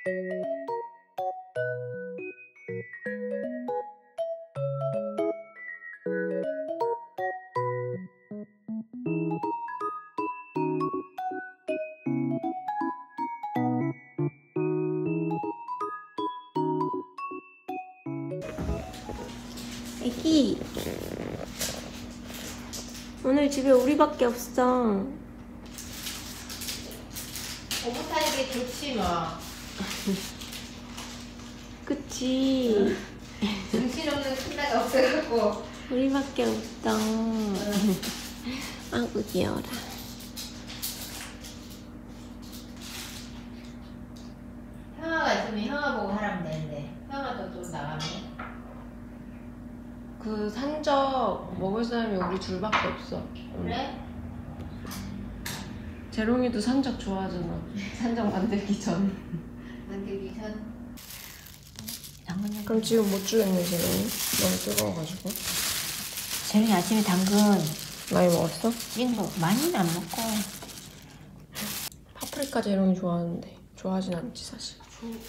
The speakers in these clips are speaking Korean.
애기, 오늘 집에 우리밖에 없어. 오붓하게 좋지 뭐. 그치? 정신없는 큰나가 없어갖고 우리밖에 없어. 아이고 귀여워라. 형아가 있으면 형아 보고 하라면 되는데 형아도 또 나가네. 그 산적 먹을 사람이 우리 둘밖에 없어. 그래? 재롱이도 산적 좋아하잖아. 산적 만들기 전. 만들기 전. 그럼 지금 못 주겠네, 재롱이? 너무 뜨거워가지고. 재롱이 아침에 당근 많이 먹었어? 찐 거 많이는 안 먹고. 파프리카 재롱이 좋아하는데 좋아하진 않지 사실.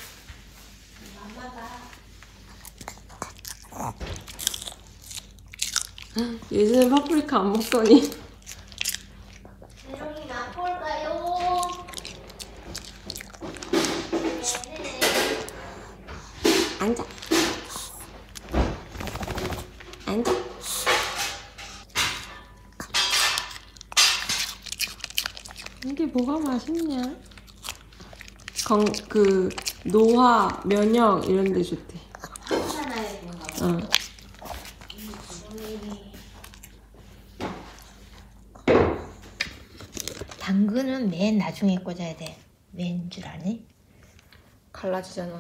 예전에 파프리카 안 먹더니. 재롱이 맛볼까요? 앉아. 앉아. 이게 뭐가 맛있냐? 그 노화, 면역 이런 데 좋대. 괜찮아요 뭔가. 응. 당근은 맨 나중에 꽂아야 돼. 왠 줄 아니? 갈라지잖아.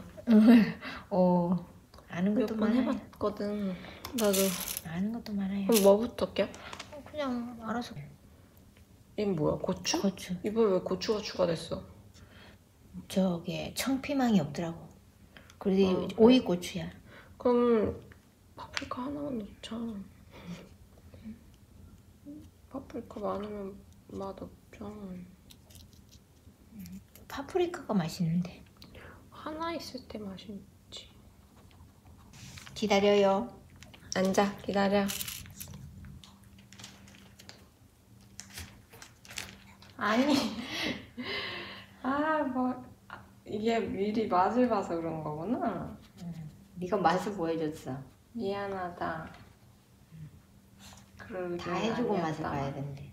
아는 것도 몇 번 많아요. 해봤거든. 나도. 아는 것도 많아요. 그럼 뭐부터 껴? 그냥 알아서. 이건 뭐야? 고추? 고추. 이번에 왜 고추가 추가됐어? 저게 청피망이 없더라고. 그래도 어. 오이고추야. 그럼 파프리카 하나만 넣자. 파프리카 많으면 맛없죠. 파프리카가 맛있는데. 하나 있을 때 맛있지. 기다려요. 앉아, 기다려. 아니. 이게 미리 맛을 봐서 그런 거구나. 네가 맛을 보여줬어. 미안하다. 그럴 다 해주고 맛을 봐야 된대.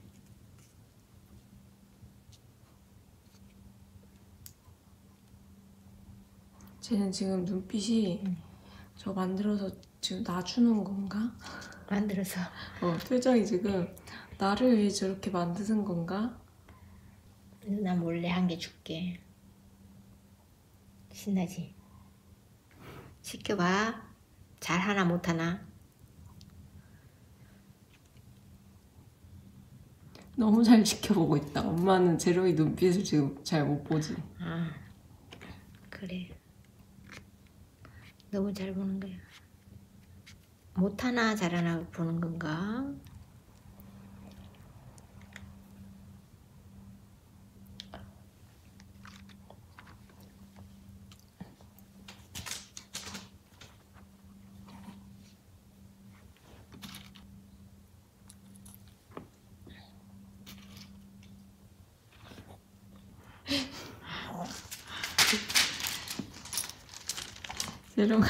쟤는 지금 눈빛이 저 만들어서 지금 놔주는 건가? 만들어서. 표정이 지금 나를 위해 저렇게 만드는 건가? 나 몰래 한 개 줄게. 신나지? 시켜봐. 잘하나 못하나? 너무 잘 지켜보고 있다. 엄마는 제로이 눈빛을 지금 잘 못 보지. 아, 그래. 너무 잘 보는 거야. 못하나 잘하나 보는 건가? 제로가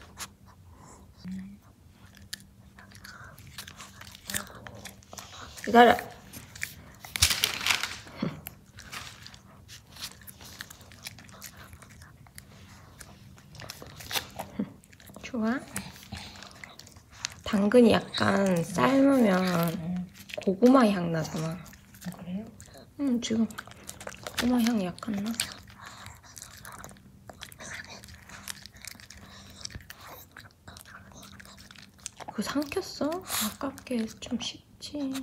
기다려. 좋아? 당근이 약간 삶으면 고구마 향 나잖아. 그래요? 응, 지금 고구마 향이 약간 나. 그거 삼켰어? 아깝게 좀 쉽지.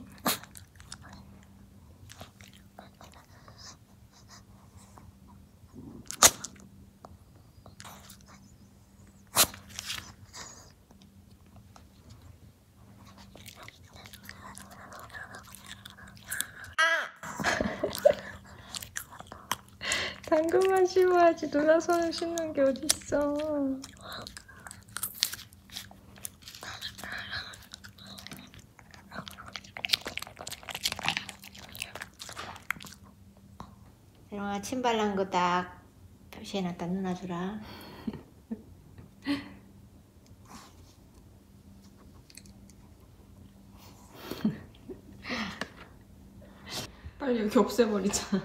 당근만 씹어야지. 누나 손을 씹는 게 어딨어. 세롱아 침 발란 거 딱 표시해놨다 누나 주라. 빨리 여기 없애버리자.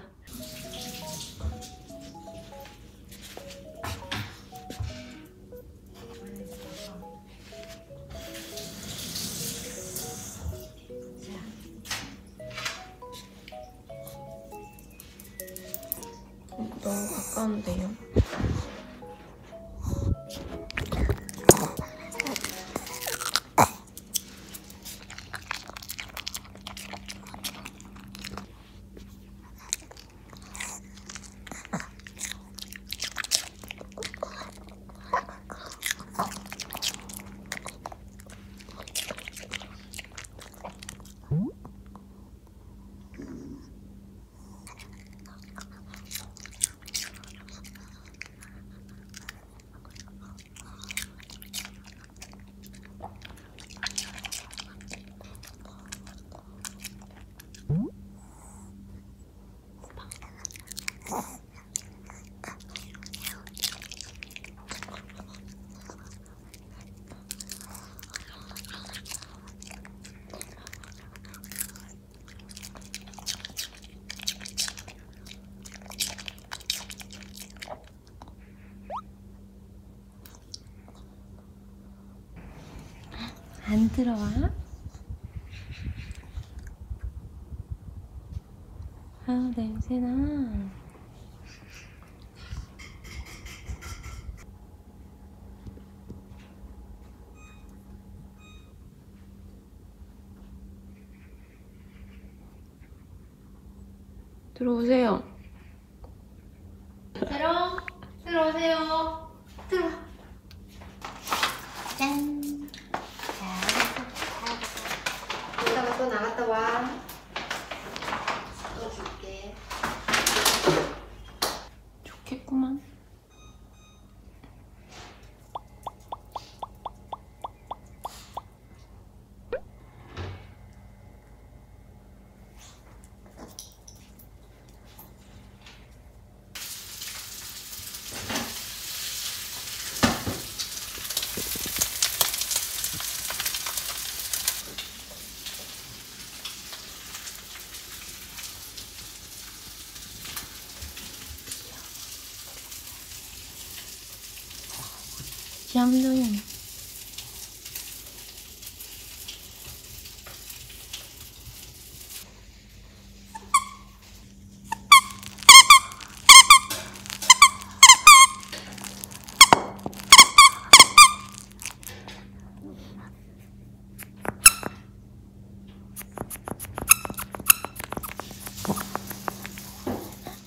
너무 가까운데요. 안 들어와? 아우 냄새나. 들어오세요. 세롱 들어오세요. 들어. 짠. 이따가 또 나갔다 와. 또 줄게. 좋겠구만. 얌전히.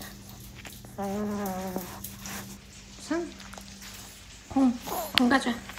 상. 공 가져.